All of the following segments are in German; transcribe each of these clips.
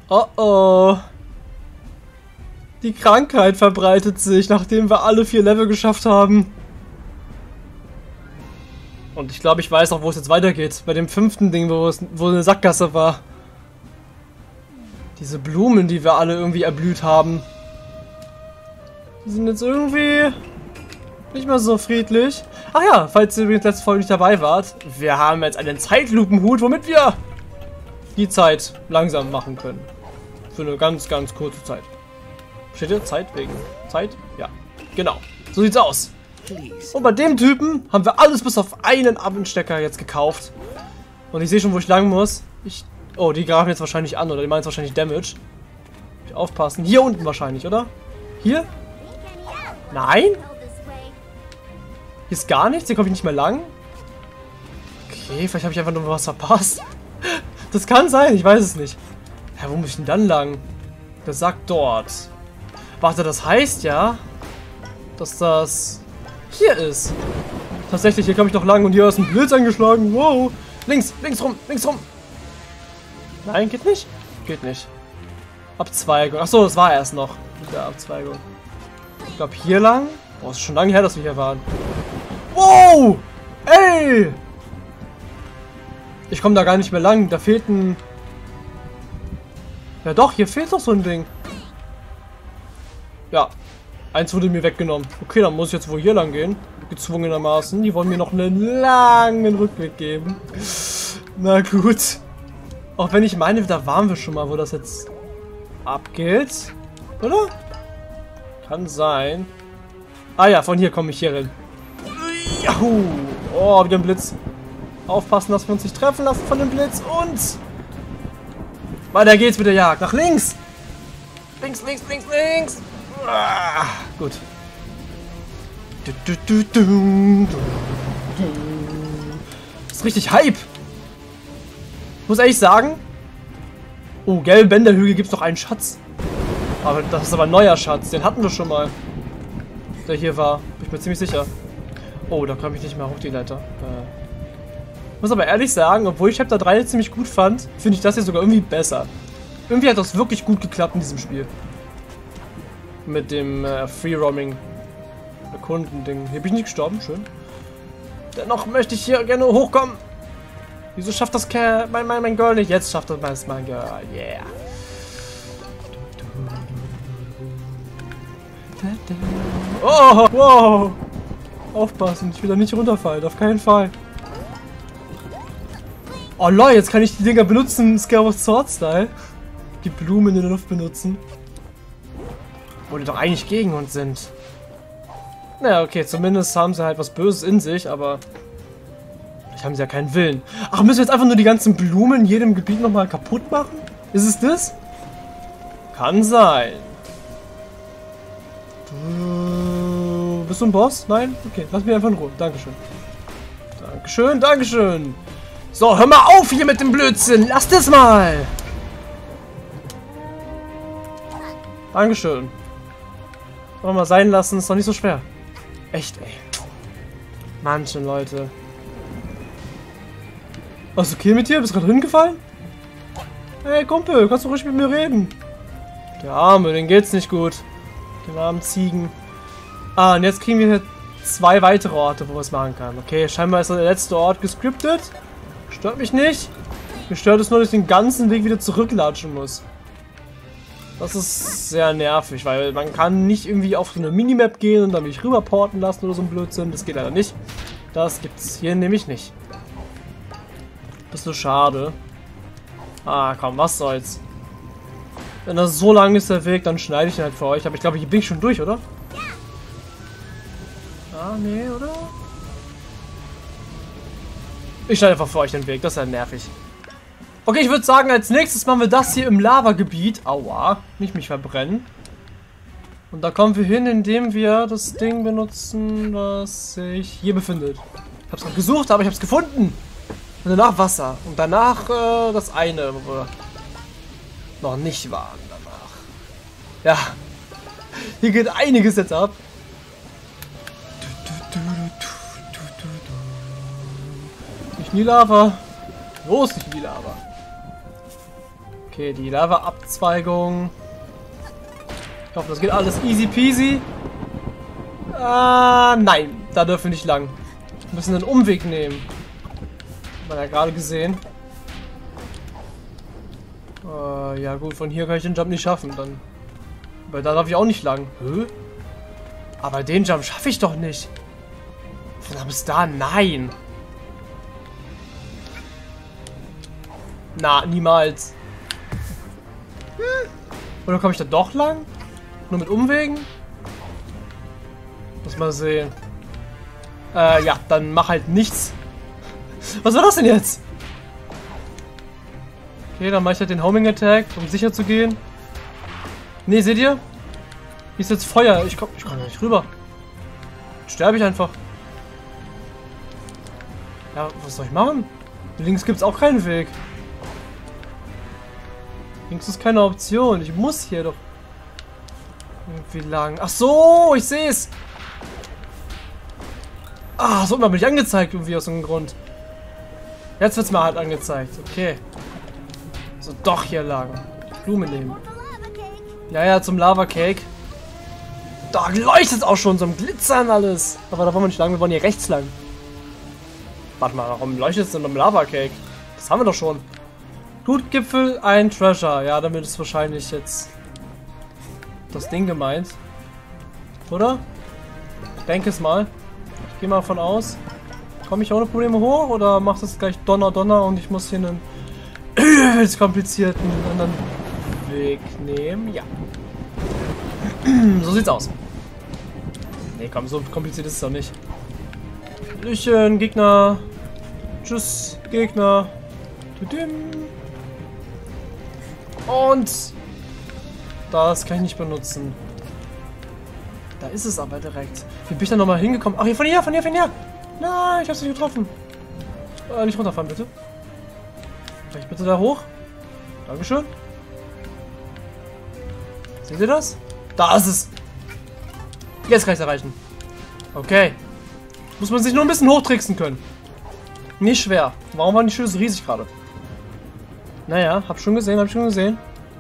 Oh oh. Die Krankheit verbreitet sich, nachdem wir alle 4 Level geschafft haben. Und ich glaube, ich weiß auch, wo es jetzt weitergeht. Bei dem 5. Ding, wo eine Sackgasse war. Diese Blumen, die wir alle irgendwie erblüht haben. Die sind jetzt irgendwie nicht mehr so friedlich. Ach ja, falls ihr übrigens letzte Folge nicht dabei wart. Wir haben jetzt einen Zeitlupenhut, womit wir die Zeit langsam machen können. Für eine ganz, ganz kurze Zeit. Steht hier Zeit wegen Zeit? Ja, genau. So sieht's aus. Und bei dem Typen haben wir alles bis auf einen Abendstecker jetzt gekauft. Und ich sehe schon, wo ich lang muss. Oh, die graben jetzt wahrscheinlich an, oder die meinen jetzt wahrscheinlich Damage. Aufpassen. Hier unten wahrscheinlich, oder? Hier? Nein? Hier ist gar nichts, hier komme ich nicht mehr lang. Okay, vielleicht habe ich einfach nur was verpasst. Das kann sein, ich weiß es nicht. Ja, wo muss ich denn dann lang? Der sagt dort. Warte, das heißt ja, dass das hier ist. Tatsächlich, hier komme ich noch lang und hier ist ein Blitz eingeschlagen. Wow. Links rum, links rum. Nein, geht nicht? Geht nicht. Abzweigung. Achso, das war erst noch. Mit der Abzweigung. Ich glaube hier lang. Boah, ist schon lange her, dass wir hier waren. Wow! Ey! Ich komme da gar nicht mehr lang. Da fehlt ein... Ja doch, hier fehlt doch so ein Ding. Ja. Eins wurde mir weggenommen. Okay, dann muss ich jetzt wohl hier lang gehen. Gezwungenermaßen. Die wollen mir noch einen langen Rückweg geben. Na gut. Auch wenn ich meine, da waren wir schon mal, wo das jetzt abgeht. Oder? Kann sein. Ah ja, von hier komme ich hier hin. Juhu. Oh, wieder ein Blitz. Aufpassen, dass wir uns nicht treffen lassen von dem Blitz. Und weiter geht's mit der Jagd. Nach links. Links, links, links, links. Ah, gut. Das ist richtig Hype. Muss ehrlich sagen. Oh, gelbe Bänderhügel gibt es noch einen Schatz. Aber das ist aber ein neuer Schatz. Den hatten wir schon mal. Der hier war. Bin ich mir ziemlich sicher. Oh, da komme ich nicht mehr hoch, die Leiter. Muss aber ehrlich sagen, obwohl ich Chapter 3 ziemlich gut fand, finde ich das hier sogar irgendwie besser. Irgendwie hat das wirklich gut geklappt in diesem Spiel. Mit dem Free-Roaming Erkunden-Ding. Hier bin ich nicht gestorben, schön. Dennoch möchte ich hier gerne hochkommen. Wieso schafft das mein Girl nicht? Jetzt schafft das mein Girl. Yeah. Oh, wow. Aufpassen, ich will da nicht runterfallen. Auf keinen Fall. Oh lol, jetzt kann ich die Dinger benutzen, Skyward Sword Style. Die Blumen in der Luft benutzen. Wo die doch eigentlich gegen uns sind. Naja, okay, zumindest haben sie halt was Böses in sich, aber vielleicht haben sie ja keinen Willen. Ach, müssen wir jetzt einfach nur die ganzen Blumen in jedem Gebiet nochmal kaputt machen? Ist es das? Kann sein. Bist du ein Boss? Nein? Okay, lass mich einfach in Ruhe. Dankeschön. Dankeschön, Dankeschön. So, hör mal auf hier mit dem Blödsinn. Lass das mal. Dankeschön. Soll mal sein lassen, ist doch nicht so schwer. Echt, ey. Manche Leute. Was ist okay mit dir? Bist du gerade hingefallen? Hey Kumpel, kannst du ruhig mit mir reden? Der Arme, den geht's nicht gut. Den armen Ziegen. Ah, und jetzt kriegen wir hier 2 weitere Orte, wo man es machen kann. Okay, scheinbar ist der letzte Ort gescriptet. Stört mich nicht. Mich stört es nur, dass ich den ganzen Weg wieder zurücklatschen muss. Das ist sehr nervig, weil man kann nicht irgendwie auf so eine Minimap gehen und dann mich rüberporten lassen oder so ein Blödsinn. Das geht leider nicht. Das gibt's hier nämlich nicht. Bisschen schade. Ah, komm, was soll's. Wenn das so lang ist der Weg, dann schneide ich ihn halt für euch. Aber ich glaube, hier bin ich schon durch, oder? Ah, nee, oder? Ich schneide einfach für euch den Weg. Das ist ja nervig. Okay, ich würde sagen, als nächstes machen wir das hier im Lavagebiet. Aua, nicht mich verbrennen. Und da kommen wir hin, indem wir das Ding benutzen, das sich hier befindet. Ich habe es gerade gesucht, aber ich habe es gefunden. Und danach Wasser. Und danach das eine, wo wir noch nicht waren danach. Ja, hier geht einiges jetzt ab. Nicht in die Lava. Los, nicht in die Lava. Okay, die Lava-Abzweigung. Ich hoffe, das geht alles easy peasy. Nein, da dürfen wir nicht lang. Wir müssen einen Umweg nehmen. Hat man ja gerade gesehen. Ja gut, von hier kann ich den Jump nicht schaffen. Dann. Weil da darf ich auch nicht lang. Hä? Aber den Jump schaffe ich doch nicht. Von da bis da, nein. Na, niemals. Oder komme ich da doch lang? Nur mit Umwegen? Muss mal sehen. Ja, dann mach halt nichts. Was war das denn jetzt? Okay, dann mache ich halt den Homing Attack, um sicher zu gehen. Ne, seht ihr? Hier ist jetzt Feuer. Ich kann nicht rüber. Jetzt sterbe ich einfach. Ja, was soll ich machen? Links gibt es auch keinen Weg. Links ist keine Option. Ich muss hier doch irgendwie lang. Ach so, ich sehe es. Ah, so bin ich angezeigt irgendwie aus irgendeinem Grund. Jetzt wird es mal halt angezeigt. Okay. So, doch hier lang. Blume nehmen. Ja, zum Lava Cake. Da leuchtet es auch schon, so ein Glitzern alles. Aber da wollen wir nicht lang, wir wollen hier rechts lang. Warte mal, warum leuchtet es denn beim Lava Cake? Das haben wir doch schon. Blutgipfel, ein Treasure. Ja, damit ist wahrscheinlich jetzt das Ding gemeint. Oder? Ich denke es mal. Ich gehe mal davon aus. Komme ich ohne Probleme hoch oder macht es gleich Donner und ich muss hier einen übelst komplizierten anderen Weg nehmen? Ja. So sieht's aus. Nee, komm, so kompliziert ist es doch nicht. Hallöchen, Gegner. Tschüss, Gegner. Und das kann ich nicht benutzen. Da ist es aber direkt. Wie bin ich da nochmal hingekommen? Ach, hier, von hier. Nein, ich hab's nicht getroffen. Nicht runterfahren, bitte. Vielleicht bitte da hoch. Dankeschön. Seht ihr das? Da ist es. Jetzt kann ich es erreichen. Okay. Muss man sich nur ein bisschen hochtricksen können. Nicht schwer. Warum waren die Schüsse so riesig gerade? Naja, hab schon gesehen.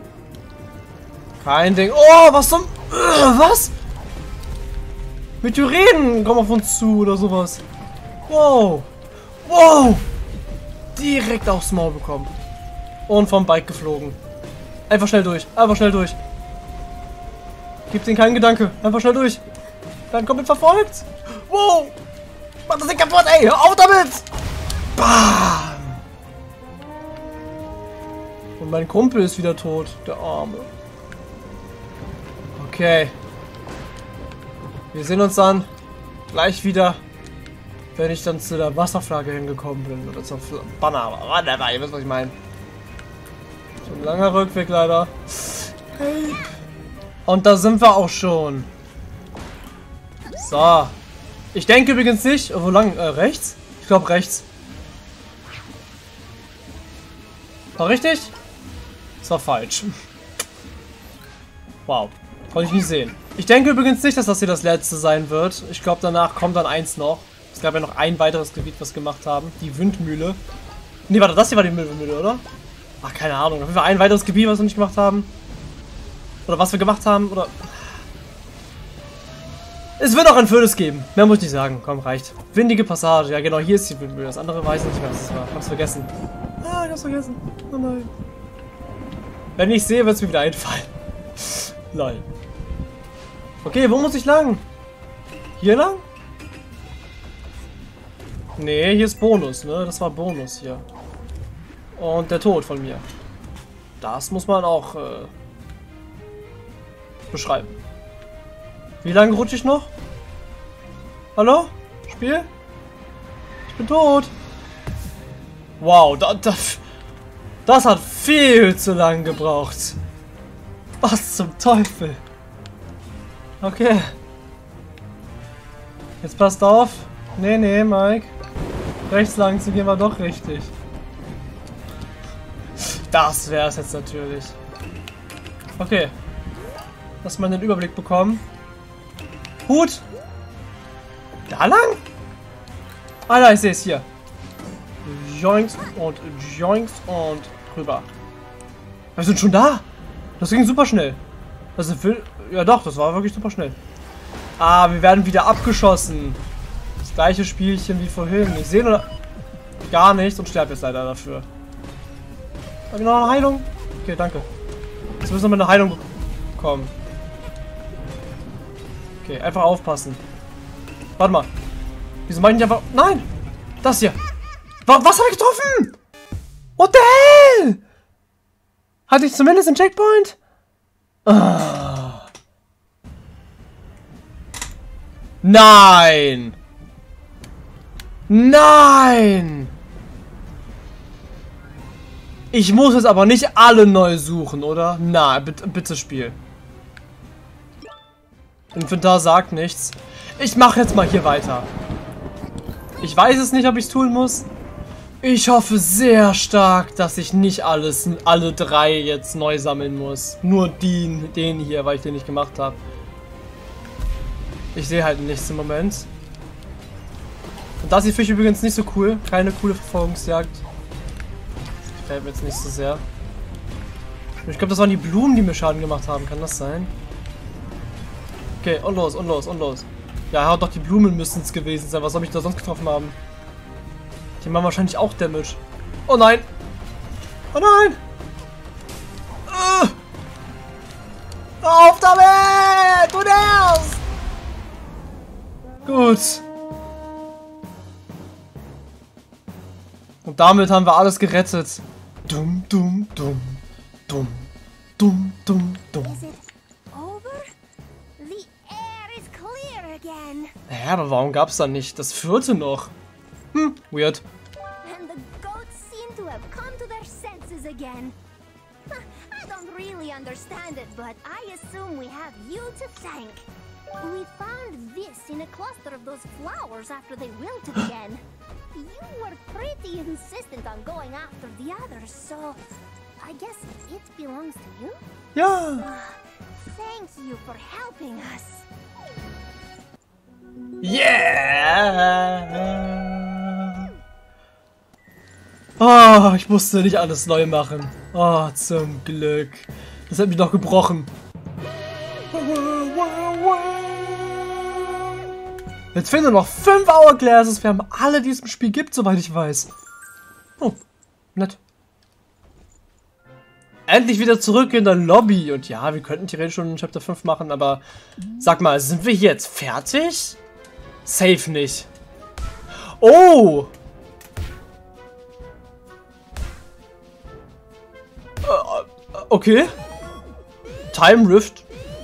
Kein Ding. Oh, was zum... was? Meteoriten kommen auf uns zu oder sowas. Wow. Direkt aufs Maul bekommen. Und vom Bike geflogen. Einfach schnell durch. Gib denen keinen Gedanke. Einfach schnell durch. Dann kommt mit verfolgt. Wow. Mach das Ding kaputt, ey. Hör auf damit. Bam. Und mein Kumpel ist wieder tot. Der Arme. Okay. Wir sehen uns dann gleich wieder, wenn ich dann zu der Wasserflagge hingekommen bin. Oder zur Banner. Whatever, ihr wisst, was ich meine. So ein langer Rückweg leider. Hey. Und da sind wir auch schon. So. Ich denke übrigens nicht. Wo lang? Rechts? Ich glaube rechts. War richtig? Das war falsch. Wow. Konnte ich nicht sehen. Ich denke übrigens nicht, dass das hier das letzte sein wird. Ich glaube, danach kommt dann eins noch. Es gab ja noch ein weiteres Gebiet, was wir gemacht haben. Die Windmühle. Ne, warte, das hier war die Windmühle, oder? Ach, keine Ahnung. Auf jeden Fall ein weiteres Gebiet, was wir nicht gemacht haben. Oder was wir gemacht haben, oder... Es wird auch ein viertes geben. Mehr muss ich nicht sagen. Komm, reicht. Windige Passage. Ja, genau, hier ist die Windmühle. Das andere weiß ich nicht mehr, was es war. Ich hab's vergessen. Ah, ich hab's vergessen. Oh nein. Wenn ich sehe, wird es mir wieder einfallen. Lol. Okay, wo muss ich lang? Hier lang? Nee, hier ist Bonus, ne? Das war Bonus hier. Und der Tod von mir. Das muss man auch beschreiben. Wie lange rutsche ich noch? Hallo? Spiel? Ich bin tot. Wow, das hat viel zu lang gebraucht. Was zum Teufel? Okay. Jetzt passt auf. Nee, Mike. Rechts lang zu gehen war doch richtig. Das wäre es jetzt natürlich. Okay. Lass mal den Überblick bekommen. Hut. Da lang? Ah, da, ich sehe es hier. Joinks und rüber. Wir sind schon da. Das ging super schnell. Also, ja doch, das war wirklich super schnell. Ah, wir werden wieder abgeschossen. Das gleiche Spielchen wie vorhin. Ich sehe nur gar nichts und sterbe jetzt leider dafür. Habe ich noch eine Heilung? Okay, danke. Jetzt müssen wir mit einer Heilung bekommen. Okay, einfach aufpassen. Warte mal. Wieso mache ich nicht einfach... Nein! Das hier. Was habe ich getroffen? What the hell? Hatte ich zumindest einen Checkpoint? Ah. Nein! Nein! Ich muss jetzt aber nicht alle neu suchen, oder? Na, bitte Spiel. Inventar sagt nichts. Ich mache jetzt mal hier weiter. Ich weiß es nicht, ob ich es tun muss. Ich hoffe sehr stark, dass ich nicht alle 3 jetzt neu sammeln muss. Nur den hier, weil ich den nicht gemacht habe. Ich sehe halt nichts im Moment. Und das hier finde ich übrigens nicht so cool. Keine coole Verfolgungsjagd. Gefällt mir jetzt nicht so sehr. Ich glaube, das waren die Blumen, die mir Schaden gemacht haben. Kann das sein? Okay, und los, und los, und los. Ja, doch, die Blumen müssen es gewesen sein. Was soll ich da sonst getroffen haben? Die machen wahrscheinlich auch Damage. Oh nein! Oh nein! Auf damit! Du nervst! Gut. Und damit haben wir alles gerettet. Dumm, dumm, dumm. Dumm, dumm, dumm, dumm. Ja, aber warum gab's dann nicht das 4. noch? Weird. And the goats seem to have come to their senses again. I don't really understand it, but I assume we have you to thank. We found this in a cluster of those flowers after they wilted again. You were pretty insistent on going after the others, so I guess it belongs to you? Ja. Thank you for helping us. Yeah! Oh, ich musste nicht alles neu machen. Oh, zum Glück. Das hat mich noch gebrochen. Jetzt fehlen nur noch 5 Hourglasses. Wir haben alle, die es im Spiel gibt, soweit ich weiß. Oh, nett. Endlich wieder zurück in der Lobby. Und ja, wir könnten theoretisch schon Chapter 5 machen, aber sag mal, sind wir jetzt fertig? Safe nicht. Oh! Okay. Time Rift.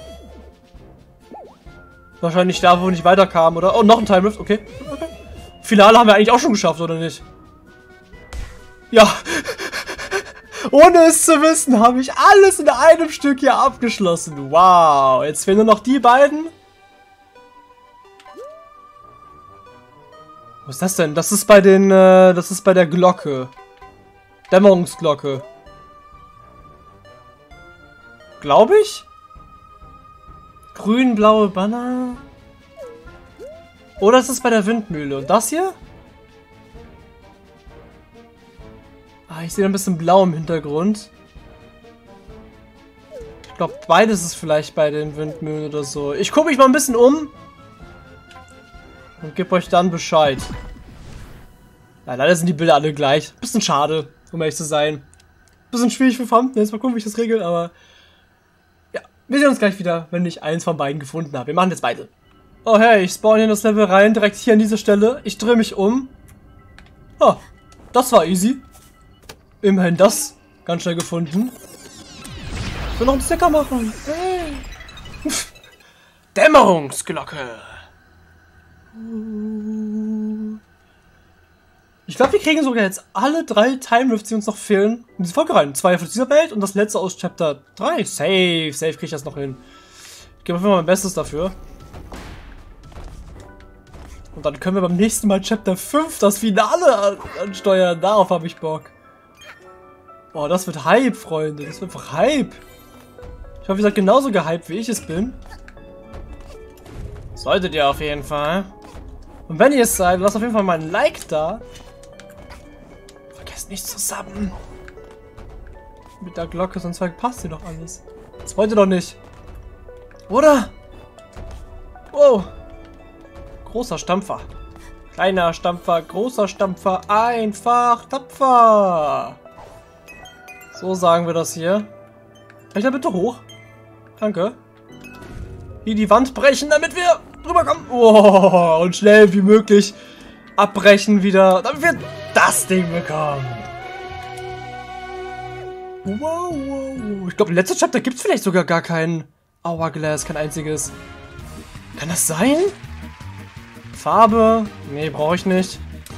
Wahrscheinlich da, wo wir nicht weiterkamen, oder? Oh, noch ein Time Rift, okay. Okay. Finale haben wir eigentlich auch schon geschafft, oder nicht? Ja. Ohne es zu wissen, habe ich alles in einem Stück hier abgeschlossen. Wow. Jetzt fehlen nur noch die beiden. Was ist das denn? Das ist bei den, das ist bei der Glocke. Dämmerungsglocke. Glaube ich? Grün-blaue Banner. Oder ist es bei der Windmühle? Und das hier? Ah, ich sehe ein bisschen blau im Hintergrund. Ich glaube, beides ist vielleicht bei den Windmühlen oder so. Ich gucke mich mal ein bisschen um. Und gebe euch dann Bescheid. Ja, leider sind die Bilder alle gleich. Bisschen schade, um ehrlich zu sein. Bisschen schwierig für Thumbnails. Mal gucken, wie ich das regel, aber... Ja, wir sehen uns gleich wieder, wenn ich eins von beiden gefunden habe. Wir machen jetzt beide. Oh hey, ich spawn hier in das Level rein, direkt hier an dieser Stelle. Ich drehe mich um. Oh, das war easy. Immerhin das ganz schnell gefunden. Ich will noch einen Sticker machen. Hey. Dämmerungsglocke. Ich glaube, wir kriegen sogar jetzt alle 3 Time Rifts, die uns noch fehlen, in diese Folge rein. 2 von dieser Welt und das letzte aus Chapter 3. Safe kriege ich das noch hin. Ich gebe auf jeden Fall mein Bestes dafür. Und dann können wir beim nächsten Mal Chapter 5 das Finale ansteuern. Darauf habe ich Bock. Oh, das wird Hype, Freunde. Das wird einfach Hype. Ich hoffe, ihr seid genauso gehypt, wie ich es bin. Solltet ihr auf jeden Fall. Und wenn ihr es seid, lasst auf jeden Fall mal ein Like da. Vergesst nicht zu subben. Mit der Glocke, sonst passt dir doch alles. Das wollt ihr doch nicht. Oder? Wow. Großer Stampfer. Kleiner Stampfer, großer Stampfer, einfach tapfer. So sagen wir das hier. Kann ich da bitte hoch? Danke. Hier die Wand brechen, damit wir rüberkommen. Oh, und schnell wie möglich abbrechen wieder, damit wir das Ding bekommen. Wow, wow. Ich glaube, im letzten Chapter gibt es vielleicht sogar gar kein Hourglass, kein einziges. Kann das sein? Farbe? Nee, brauche ich nicht.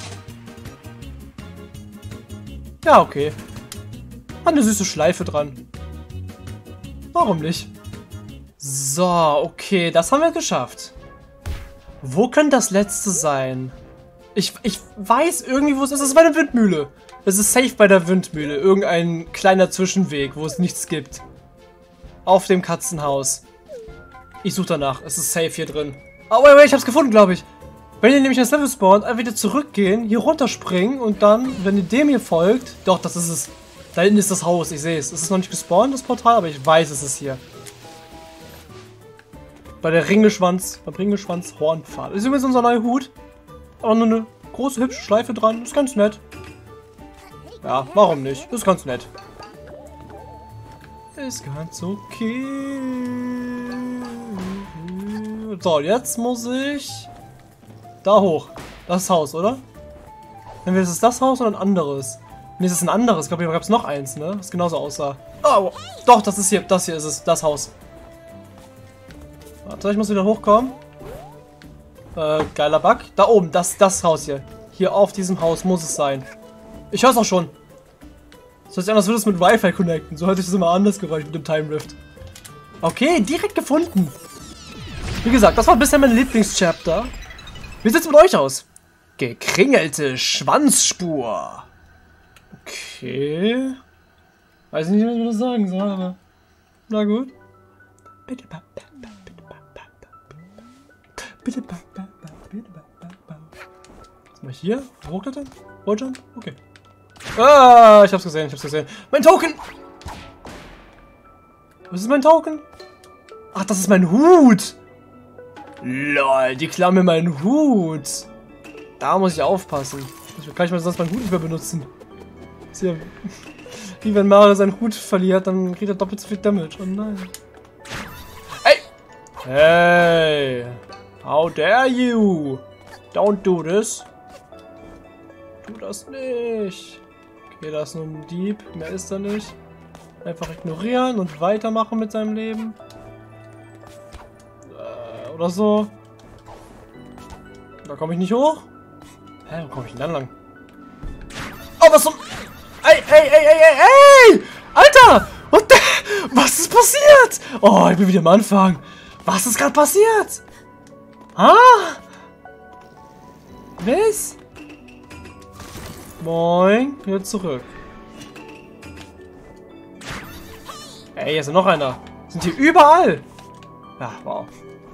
Ja, okay. Hat eine süße Schleife dran. Warum nicht? So, okay, das haben wir geschafft. Wo könnte das letzte sein? Ich weiß irgendwie, wo es ist. Es ist bei der Windmühle. Es ist safe bei der Windmühle. Irgendein kleiner Zwischenweg, wo es nichts gibt. Auf dem Katzenhaus. Ich suche danach. Es ist safe hier drin. Oh, wait, ich hab's gefunden, glaube ich. Wenn ihr nämlich das Level spawnt, einfach wieder zurückgehen, hier runterspringen und dann, wenn ihr dem hier folgt... Doch, das ist es. Da hinten ist das Haus, ich sehe es. Es ist noch nicht gespawnt, das Portal, aber ich weiß, es ist hier. Beim Ringelschwanz Hornpfahl. Das ist übrigens unser neuer Hut. Aber nur eine große, hübsche Schleife dran. Ist ganz nett. Ja, warum nicht? Ist ganz nett. Ist ganz okay. So, jetzt muss ich da hoch. Das Haus, oder? Dann ist es das Haus oder ein anderes? Nee, es ist ein anderes. Ich glaube, hier gab es noch eins, ne? Das genauso aussah. Oh, doch, das ist hier. Das hier ist es. Das Haus. Warte, ich muss wieder hochkommen. Geiler Bug. Da oben, das Haus hier. Hier auf diesem Haus muss es sein. Ich höre es auch schon. So hört sich an, als würde es mit Wi-Fi connecten. So hört sich das immer anders Geräusch mit dem Time Rift. Okay, direkt gefunden. Wie gesagt, das war bisher mein Lieblingschapter. Wie sieht's mit euch aus? Gekringelte Schwanzspur. Okay. Weiß nicht, was ich das sagen soll, aber... Na gut. Bitte, bitte, was mach ich hier? Hochklettern? Walljump? Okay. Ah, ich hab's gesehen, Mein Token! Was ist mein Token? Ach, das ist mein Hut! Lol, die klauen mir meinen Hut. Da muss ich aufpassen. Ich kann ich mal sonst meinen Hut nicht mehr benutzen. Ist ja wie wenn Mario seinen Hut verliert, dann kriegt er doppelt so viel Damage. Oh nein. Hey! Hey! How dare you! Don't do this! Tu das nicht! Okay, da ist nur ein Dieb. Mehr ist da nicht. Einfach ignorieren und weitermachen mit seinem Leben. Oder so. Da komme ich nicht hoch. Hä, wo komme ich denn dann lang? Oh, was zum... Ey! Alter! Was ist passiert? Oh, ich bin wieder am Anfang. Was ist gerade passiert? Ah? Was? Moin, wieder zurück. Ey, hier ist ja noch einer. Sind hier überall. Ja, wow.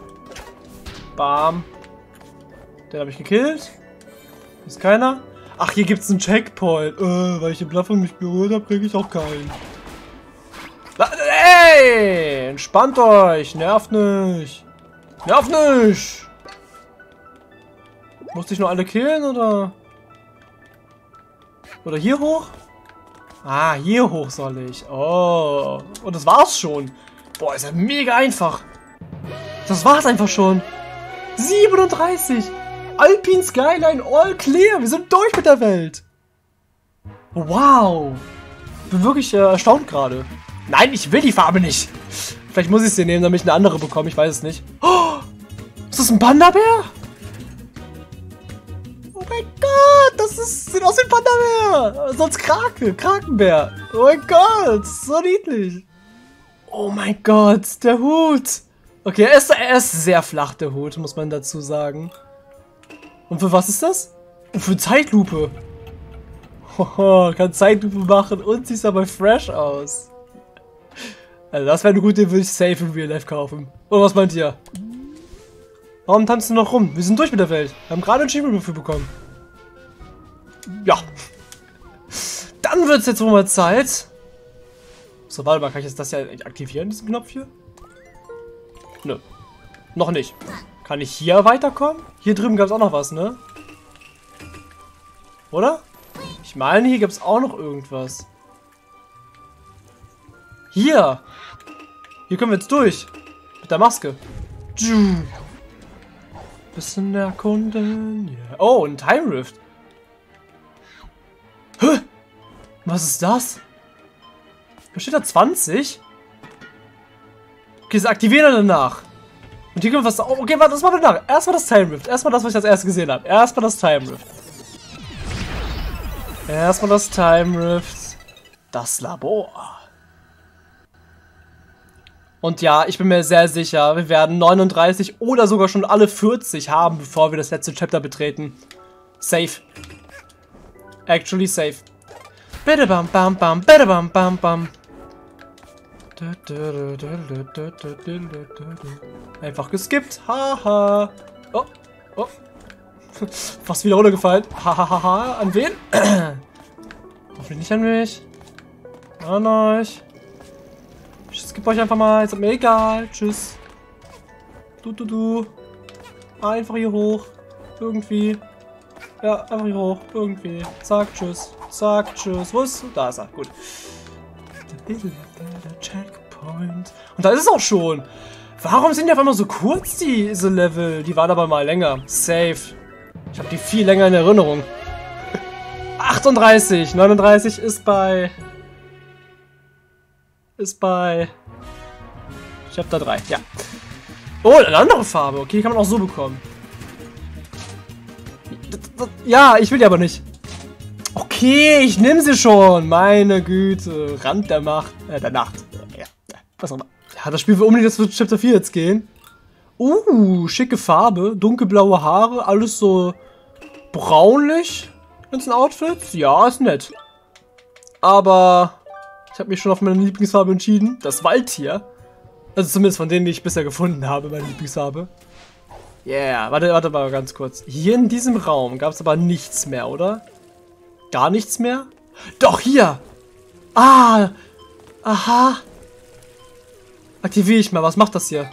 Bam. Den habe ich gekillt. Ist keiner. Ach, hier gibt es einen Checkpoint. Weil ich den Plattform nicht berührt habe, kriege ich auch keinen. Ey! Entspannt euch. Nervt nicht. Nervt nicht. Musste ich nur alle killen, oder? Oder hier hoch? Ah, hier hoch soll ich. Oh. Und das war's schon. Boah, ist ja mega einfach. Das war's einfach schon. 37. Alpine Skyline all clear. Wir sind durch mit der Welt. Wow. Bin wirklich erstaunt gerade. Nein, ich will die Farbe nicht. Vielleicht muss ich sie nehmen, damit ich eine andere bekomme. Ich weiß es nicht. Oh, ist das ein Panda-Bär? Oh mein Gott, das sieht aus wie ein Panda-Bär. Sonst Krakenbär. Oh mein Gott, so niedlich. Oh mein Gott, der Hut. Okay, er ist sehr flach, der Hut, muss man dazu sagen. Und für was ist das? Und für Zeitlupe. Hoho, kann Zeitlupe machen und sieht aber fresh aus. Also das wäre eine gute, würde ich safe in Real Life kaufen. Oder was meint ihr? Warum tanzen wir noch rum? Wir sind durch mit der Welt. Wir haben gerade ein Achievement dafür bekommen. Ja. Dann wird es jetzt wohl mal Zeit, So, warte mal, kann ich jetzt das ja aktivieren, diesen Knopf hier? Nö. Noch nicht. Kann ich hier weiterkommen? Hier drüben gab es auch noch was, ne? Oder? Ich meine, hier gibt es auch noch irgendwas. Hier! Hier können wir jetzt durch. Mit der Maske. Bisschen erkunden. Yeah. Oh, ein Time Rift. Hä? Was ist das? Da steht da 20? Okay, das aktivieren wir danach. Und hier können wir was... Oh, okay, warte, das machen wir danach. Erstmal das Time Rift. Erstmal das, was ich als erstes gesehen habe. Erstmal das Time Rift. Erstmal das Time Rift. Das Labor. Und ja, ich bin mir sehr sicher, wir werden 39 oder sogar schon alle 40 haben, bevor wir das letzte Chapter betreten. Safe. Actually safe. Bitte bam bam bam, bitte bam bam bam. Einfach geskippt. Haha. Oh. Oh. Fast wieder runtergefallen. Hahaha. An wen? Hoffentlich nicht an mich. An euch. Ich skippe euch einfach mal. Ist mir egal. Tschüss. Du. Einfach hier hoch. Irgendwie. Ja, einfach hier hoch. Irgendwie. Zack, tschüss. Zack, tschüss. Wo ist? Da ist er. Gut. Checkpoint. Und da ist es auch schon. Warum sind die auf einmal so kurz, diese Level? Die waren aber mal länger. Safe. Ich habe die viel länger in Erinnerung. 38. 39 ist bei... Chapter 3, ja. Oh, eine andere Farbe. Okay, kann man auch so bekommen. Ja, ich will die aber nicht. Okay, ich nehme sie schon. Meine Güte. Rand der Macht. Der Nacht. Ja, was auch immer. Ja, das Spiel will unbedingt zu Chapter 4 jetzt gehen. Schicke Farbe. Dunkelblaue Haare. Alles so braunlich. Ganzen Outfits. Ja, ist nett. Aber... ich habe mich schon auf meine Lieblingsfarbe entschieden. Das Waldtier. Also zumindest von denen, die ich bisher gefunden habe, meine Lieblingsfarbe. Yeah, warte mal ganz kurz. Hier in diesem Raum gab es aber nichts mehr, oder? Gar nichts mehr? Doch, hier! Ah! Aha! Aktiviere ich mal. Was macht das hier?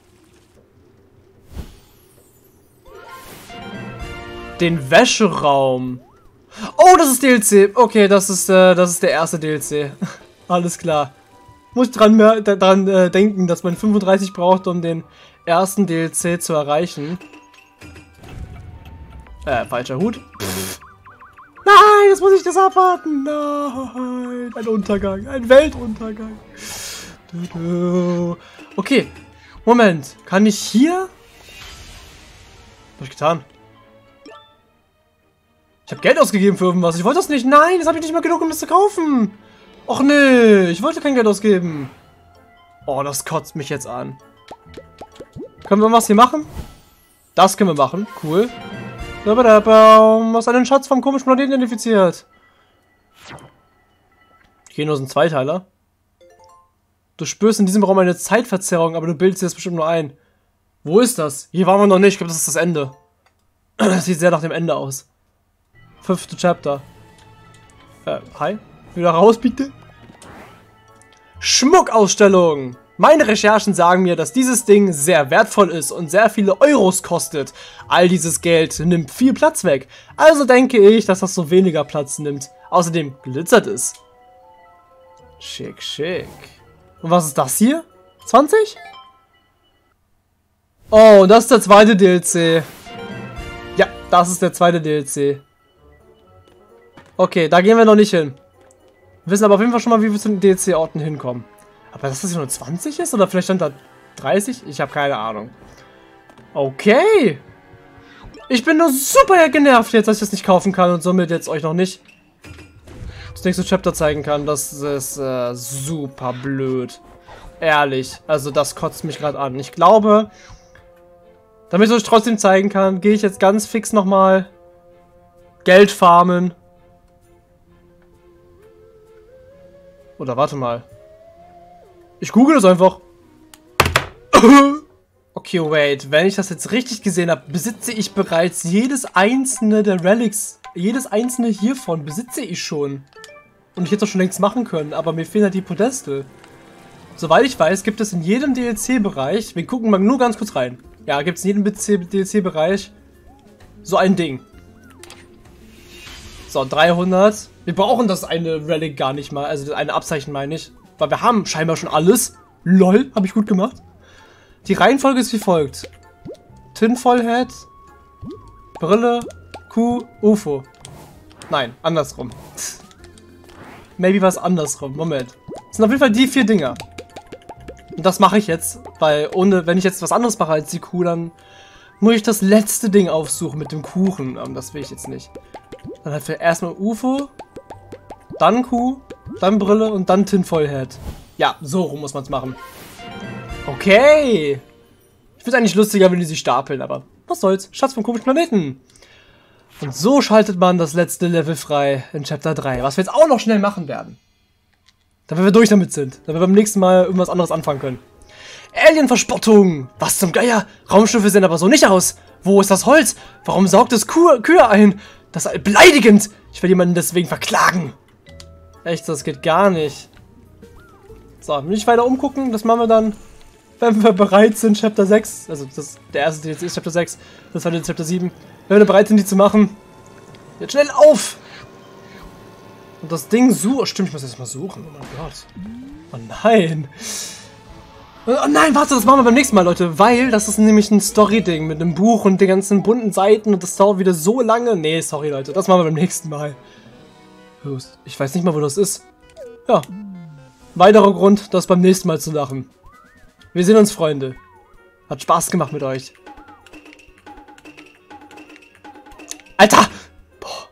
Den Wäscheraum. Oh, das ist DLC. Okay, das ist der erste DLC. Alles klar. Muss ich dran denken, dass man 35 braucht, um den ersten DLC zu erreichen. Falscher Hut. Nein, jetzt muss ich das abwarten. Nein, ein Untergang. Ein Weltuntergang. Okay, Moment. Kann ich hier... Was hab ich getan? Ich habe Geld ausgegeben für irgendwas. Ich wollte das nicht. Nein, das habe ich nicht mal genug, um das zu kaufen. Och nee, ich wollte kein Geld ausgeben. Oh, das kotzt mich jetzt an. Können wir was hier machen? Das können wir machen. Cool. Was einen Schatz vom komischen Planeten identifiziert. Hier nur so ein Zweiteiler. Du spürst in diesem Raum eine Zeitverzerrung, aber du bildest dir das bestimmt nur ein. Wo ist das? Hier waren wir noch nicht. Ich glaube, das ist das Ende. Das sieht sehr nach dem Ende aus. 5. Chapter. Hi. Wieder raus, bitte. Schmuckausstellung. Meine Recherchen sagen mir, dass dieses Ding sehr wertvoll ist und sehr viele Euros kostet. All dieses Geld nimmt viel Platz weg. Also denke ich, dass das so weniger Platz nimmt. Außerdem glitzert es. Schick, schick. Und was ist das hier? 20? Oh, das ist der zweite DLC. Ja, das ist der zweite DLC. Okay, da gehen wir noch nicht hin. Wir wissen aber auf jeden Fall schon mal, wie wir zu den DLC-Orten hinkommen. Aber dass das hier nur 20 ist? Oder vielleicht stand da 30? Ich habe keine Ahnung. Okay. Ich bin nur super genervt jetzt, dass ich das nicht kaufen kann und somit jetzt euch noch nicht das nächste Chapter zeigen kann. Das ist super blöd. Ehrlich. Also das kotzt mich gerade an. Ich glaube, damit ich euch trotzdem zeigen kann, gehe ich jetzt ganz fix nochmal Geld farmen. Oder warte mal. Ich google das einfach. Okay, wait. Wenn ich das jetzt richtig gesehen habe, besitze ich bereits jedes einzelne der Relics. Jedes einzelne hiervon besitze ich schon. Und ich hätte es schon längst machen können, aber mir fehlen halt die Podeste. Soweit ich weiß, gibt es in jedem DLC-Bereich, wir gucken mal nur ganz kurz rein. Ja, gibt es in jedem DLC-Bereich so ein Ding. So, 300. Wir brauchen das eine Relic gar nicht mal, also das eine Abzeichen meine ich. Weil wir haben scheinbar schon alles. LOL, habe ich gut gemacht. Die Reihenfolge ist wie folgt. Tinfoil Head, Brille, Kuh, UFO. Nein, andersrum. Maybe was andersrum. Moment. Das sind auf jeden Fall die 4 Dinger. Und das mache ich jetzt, weil wenn ich jetzt was anderes mache als die Kuh, dann muss ich das letzte Ding aufsuchen mit dem Kuchen. Das will ich jetzt nicht. Dann halt erstmal UFO, dann Kuh, dann Brille und dann Tinfoil Head. Ja, so rum muss man es machen. Okay. Ich finde es eigentlich lustiger, wenn die sich stapeln, aber was soll's. Schatz vom komischen Planeten. Und so schaltet man das letzte Level frei in Chapter 3. Was wir jetzt auch noch schnell machen werden. Damit wir durch damit sind. Damit wir beim nächsten Mal irgendwas anderes anfangen können. Alien-Verspottung! Was zum Geier? Raumschiffe sehen aber so nicht aus. Wo ist das Holz? Warum saugt es Kühe ein? Das ist beleidigend! Ich werde jemanden deswegen verklagen. Echt, das geht gar nicht. So, nicht weiter umgucken. Das machen wir dann, wenn wir bereit sind, Chapter 6. Also, der erste DLC ist Chapter 6. Das zweite ist Chapter 7. Wenn wir bereit sind, die zu machen. Jetzt schnell auf! Und das Ding stimmt, ich muss das mal suchen. Oh mein Gott. Oh nein. Oh nein, warte, das machen wir beim nächsten Mal, Leute. Weil das ist nämlich ein Story-Ding mit einem Buch und den ganzen bunten Seiten. Und das dauert wieder so lange. Nee, sorry, Leute. Das machen wir beim nächsten Mal. Ich weiß nicht mal, wo das ist. Ja. Weiterer Grund, das beim nächsten Mal zu machen. Wir sehen uns, Freunde. Hat Spaß gemacht mit euch. Alter! Boah.